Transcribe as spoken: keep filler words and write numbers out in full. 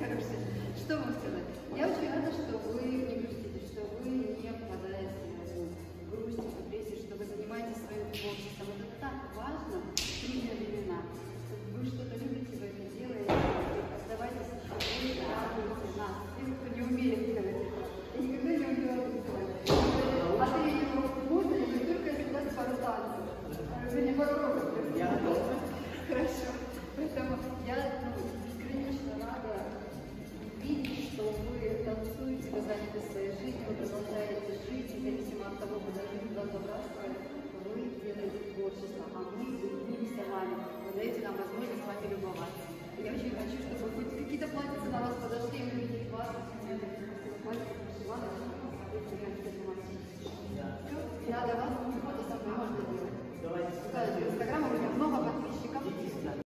хорошие. Что вам сказать? Я очень рада, что вы не грустите, что вы не впадаете в грусть, в депрессию, что вы занимаетесь своим творчеством. Это так важно в трудные времена. Вы что-то любите, вы это делаете, оставайтесь, что вы радуете нас. Те, кто не умеет говорить, я никогда не умела говорить. А ты его можно или только если дать пару танцев? Вы не пару уроков. Хорошо. Поэтому я ну, бесконечно рада видеть, что вы танцуете, вы заняты своей жизнью, вы продолжаете жить, независимо от того, куда жизнь вас забрасывает, вы делаете творчество, а мы любимся вами, вы даете нам возможность с вами любоваться. Я очень хочу, чтобы хоть какие-то платьица на вас подошли, и увидели вас, я для вас фото со мной можно делать. Инстаграм